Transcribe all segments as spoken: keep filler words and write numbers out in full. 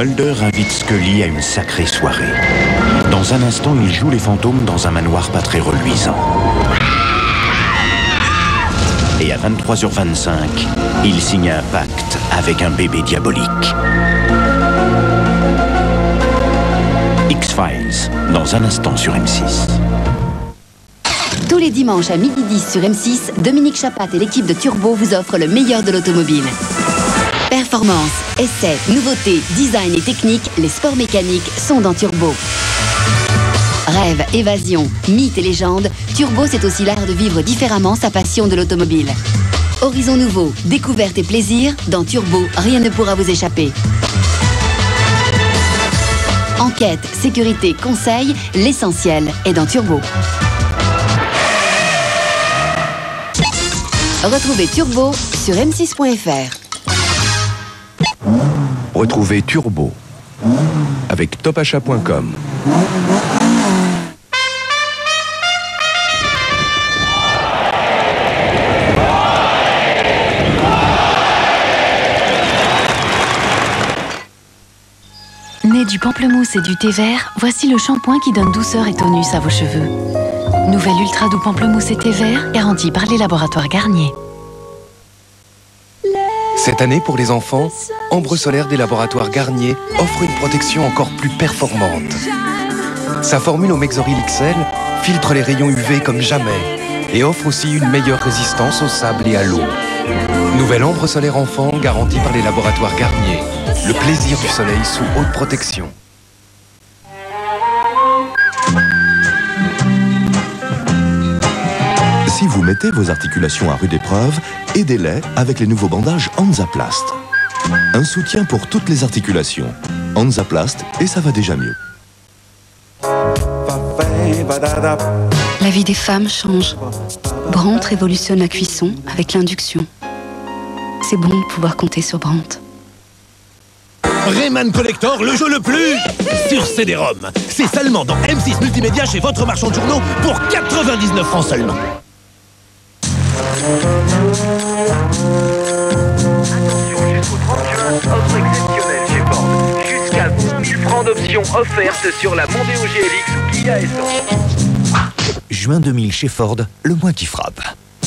Mulder invite Scully à une sacrée soirée. Dans un instant, il joue les fantômes dans un manoir pas très reluisant. Et à vingt-trois heures vingt-cinq, il signe un pacte avec un bébé diabolique. X-Files, dans un instant sur M six. Tous les dimanches à midi dix sur M six, Dominique Chapat et l'équipe de Turbo vous offrent le meilleur de l'automobile. Performance, essais, nouveautés, design et technique, les sports mécaniques sont dans Turbo. Rêve, évasion, mythes et légendes, Turbo c'est aussi l'art de vivre différemment sa passion de l'automobile. Horizon nouveau, découverte et plaisir, dans Turbo, rien ne pourra vous échapper. Enquête, sécurité, conseil, l'essentiel est dans Turbo. Retrouvez Turbo sur m six point f r. Retrouvez Turbo avec top achat point com. Né du pamplemousse et du thé vert, voici le shampoing qui donne douceur et tonus à vos cheveux. Nouvelle ultra doux pamplemousse et thé vert, garantie par les laboratoires Garnier. Cette année, pour les enfants, Ambre Solaire des laboratoires Garnier offre une protection encore plus performante. Sa formule Omexoril X L filtre les rayons U V comme jamais et offre aussi une meilleure résistance au sable et à l'eau. Nouvelle Ambre Solaire enfant garantie par les laboratoires Garnier. Le plaisir du soleil sous haute protection. Si vous mettez vos articulations à rude épreuve, aidez-les avec les nouveaux bandages Hansaplast. Un soutien pour toutes les articulations. Hansaplast et ça va déjà mieux. La vie des femmes change. Brandt révolutionne la cuisson avec l'induction. C'est bon de pouvoir compter sur Brandt. Rayman Collector, le jeu le plus sur C D ROM. C'est seulement dans M six Multimédia chez votre marchand de journaux pour quatre-vingt-dix-neuf francs seulement. Attention, jusqu'au trente juin, offre exceptionnelle chez Ford. Jusqu'à vingt mille francs d'options offertes sur la Mondeo G L X ou Kia Essence. Juin deux mille chez Ford, le mois qui frappe.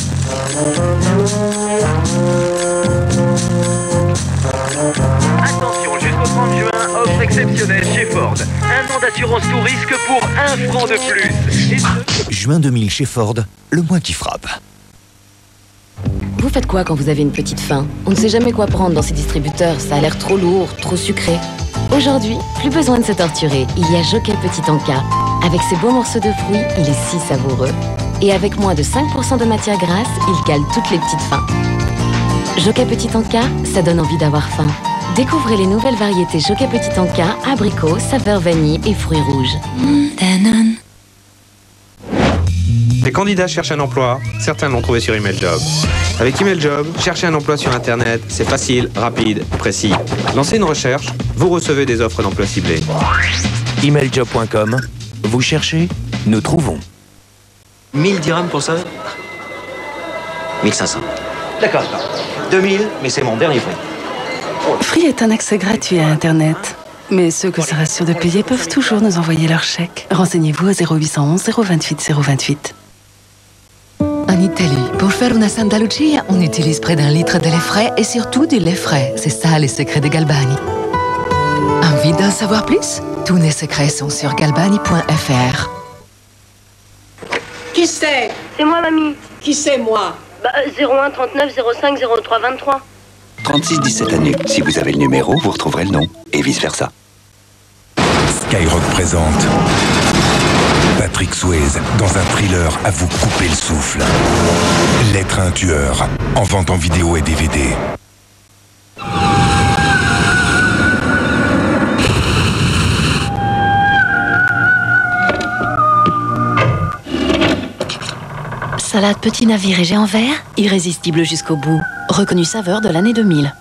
Attention, jusqu'au trente juin, offre exceptionnelle chez Ford. Un an d'assurance tout risque pour un franc de plus. Et ce... Juin deux mille chez Ford, le mois qui frappe. Vous faites quoi quand vous avez une petite faim? On ne sait jamais quoi prendre dans ces distributeurs, ça a l'air trop lourd, trop sucré. Aujourd'hui, plus besoin de se torturer, il y a Jockey Petit Encas. Avec ses beaux morceaux de fruits, il est si savoureux. Et avec moins de cinq pour cent de matière grasse, il cale toutes les petites faims. Jockey Petit Encas, ça donne envie d'avoir faim. Découvrez les nouvelles variétés Jockey Petit Encas, abricot, saveur vanille et fruits rouges. Mmh, Danone. Les candidats cherchent un emploi, certains l'ont trouvé sur EmailJob. Avec EmailJob, chercher un emploi sur Internet, c'est facile, rapide, précis. Lancez une recherche, vous recevez des offres d'emploi ciblées. Emailjob point com, vous cherchez, nous trouvons. mille dirhams pour ça? mille cinq cents. D'accord. deux mille, mais c'est mon dernier prix. Free est un accès gratuit à Internet. Mais ceux que ça rassure de payer peuvent toujours nous envoyer leur chèque. Renseignez-vous au zéro huit cent onze zéro vingt-huit zéro vingt-huit. En Italie, pour faire une Santa Lucia, on utilise près d'un litre de lait frais et surtout du lait frais. C'est ça les secrets de Galbani. Envie d'en savoir plus? Tous les secrets sont sur galbani point f r. Qui c'est? C'est moi, mamie. Qui c'est, moi? Bah, zéro un trente-neuf zéro cinq zéro trois vingt-trois. trente-six dix-sept années. Si vous avez le numéro, vous retrouverez le nom. Et vice-versa. Skyrock présente Patrick Swayze dans un thriller à vous couper le souffle. L'être à un tueur, en vente en vidéo et D V D. Salade petit navire et géant vert, irrésistible jusqu'au bout. Reconnue saveur de l'année deux mille.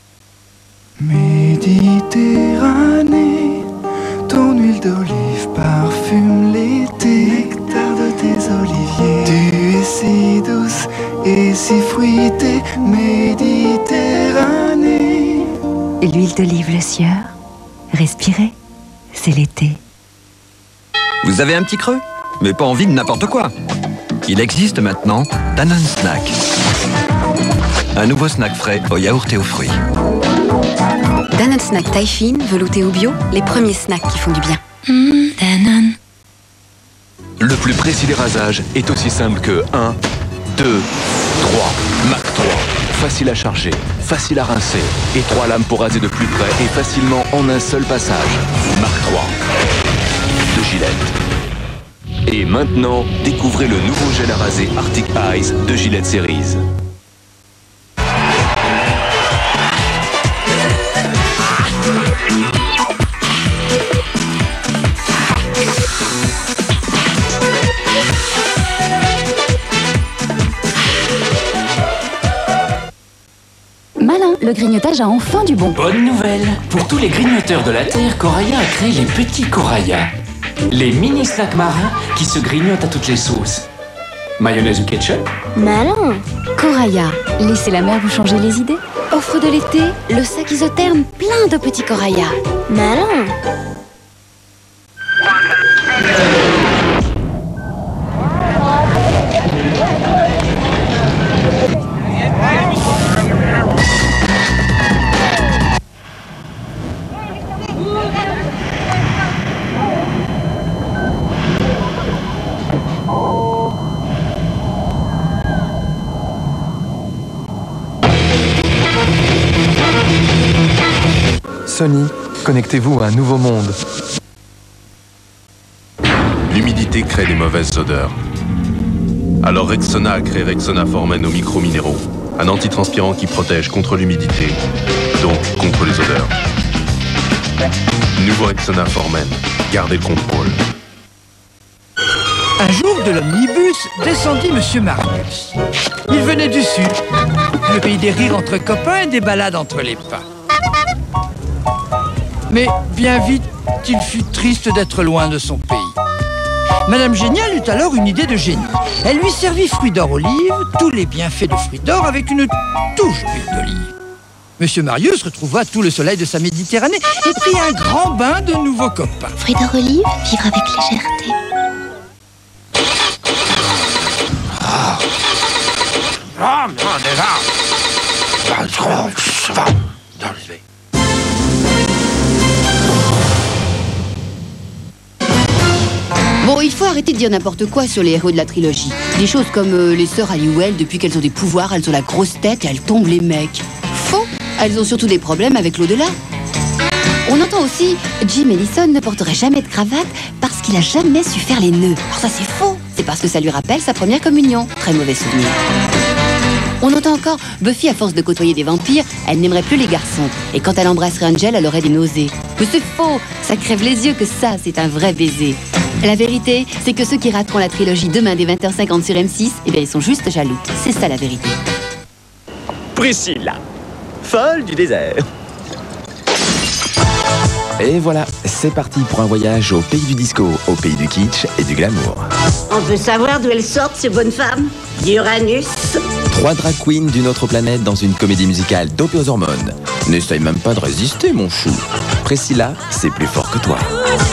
Méditerranée, ton huile d'olive parfume l'été. Nectar de tes oliviers, tu es si douce et si fruitée. Méditerranée. L'huile d'olive Le Sieur, Respirez, c'est l'été. Vous avez un petit creux, mais pas envie de n'importe quoi. Il existe maintenant Danone Snack. Un nouveau snack frais au yaourt et aux fruits. Danone Snack taille fine, velouté ou bio, les premiers snacks qui font du bien. Mmh, Danone. Le plus précis des rasages est aussi simple que un, deux, trois. Mark trois. Facile à charger, facile à rincer. Et trois lames pour raser de plus près et facilement en un seul passage. Mark trois. De Gillette. Et maintenant, découvrez le nouveau gel à raser Arctic Eyes de Gillette Series. Malin, le grignotage a enfin du bon. Bonne nouvelle! Pour tous les grignoteurs de la Terre, Coraya a créé les petits Coraya. Les mini snacks marins qui se grignotent à toutes les sauces. Mayonnaise ou ketchup? Malin. Coraya, laissez la mer vous changer les idées. Offre de l'été, le sac isotherme plein de petits Coraya. Malin. Sony, connectez-vous à un nouveau monde. L'humidité crée des mauvaises odeurs. Alors Rexona a créé Rexona Formen aux micro-minéraux, un antitranspirant qui protège contre l'humidité, donc contre les odeurs. Nouveau Rexona Formen, gardez le contrôle. Un jour de l'omnibus descendit Monsieur Marius. Il venait du sud, le pays des rires entre copains et des balades entre les pins. Mais bien vite, il fut triste d'être loin de son pays. Madame Génial eut alors une idée de génie. Elle lui servit fruits d'or olive, tous les bienfaits de fruits d'or avec une touche d'huile d'olive. Monsieur Marius retrouva tout le soleil de sa Méditerranée et prit un grand bain de nouveaux copains. Fruits d'or olive, vivre avec légèreté. Ah, ah mais déjà. Ça va. Bon, il faut arrêter de dire n'importe quoi sur les héros de la trilogie. Des choses comme euh, les sœurs Halliwell, depuis qu'elles ont des pouvoirs, elles ont la grosse tête et elles tombent les mecs. Faux. Elles ont surtout des problèmes avec l'au-delà. On entend aussi Jim Ellison ne porterait jamais de cravate parce qu'il a jamais su faire les nœuds. Alors ça c'est faux. C'est parce que ça lui rappelle sa première communion. Très mauvais souvenir. On entend encore Buffy, à force de côtoyer des vampires, elle n'aimerait plus les garçons. Et quand elle embrasserait Angel, elle aurait des nausées. Mais c'est faux. Ça crève les yeux que ça, c'est un vrai baiser. La vérité, c'est que ceux qui rateront la trilogie demain dès vingt heures cinquante sur M six, eh bien ils sont juste jaloux. C'est ça la vérité. Priscilla, folle du désert. Et voilà, c'est parti pour un voyage au pays du disco, au pays du kitsch et du glamour. On veut savoir d'où elles sortent, ces bonnes femmes? D'Uranus. Trois drag queens d'une autre planète dans une comédie musicale dopée aux hormones. N'essaye même pas de résister, mon chou. Priscilla, c'est plus fort que toi.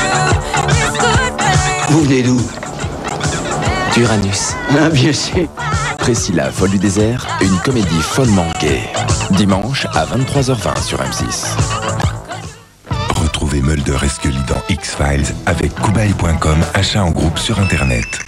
Vous venez d'où? D'Uranus. Ah, bien sûr. Priscilla, folle du désert, une comédie follement gay. Dimanche à vingt-trois heures vingt sur M six. Retrouvez Mulder et Scully dans X-Files avec Kubai point com, achat en groupe sur Internet.